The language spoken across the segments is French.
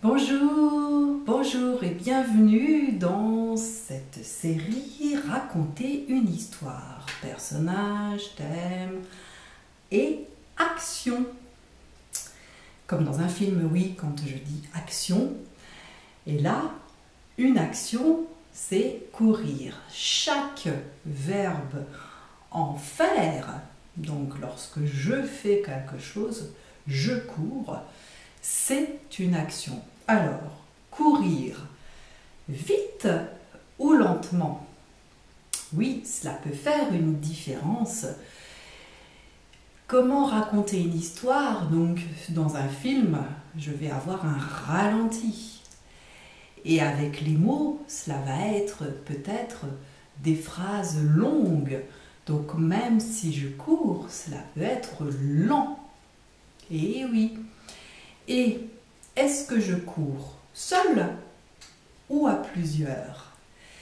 Bonjour, bonjour et bienvenue dans cette série Raconter une histoire. Personnages, thème et action. Comme dans un film, oui, quand je dis action. Et là, une action, c'est courir. Chaque verbe en faire, donc lorsque je fais quelque chose, je cours, c'est une action. Alors, courir vite ou lentement? Oui, cela peut faire une différence. Comment raconter une histoire? Donc, dans un film, je vais avoir un ralenti. Et avec les mots, cela va être peut-être des phrases longues. Donc, même si je cours, cela peut être lent. Et oui. Et est-ce que je cours seul ou à plusieurs?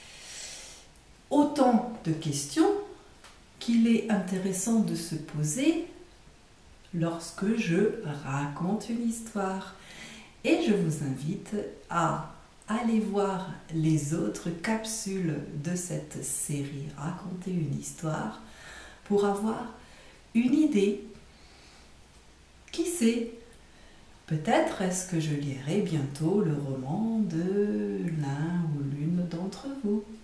Autant de questions qu'il est intéressant de se poser lorsque je raconte une histoire. Et je vous invite à aller voir les autres capsules de cette série Raconter une histoire pour avoir une idée. Qui sait? Peut-être est-ce que je lirai bientôt le roman de l'un ou l'une d'entre vous.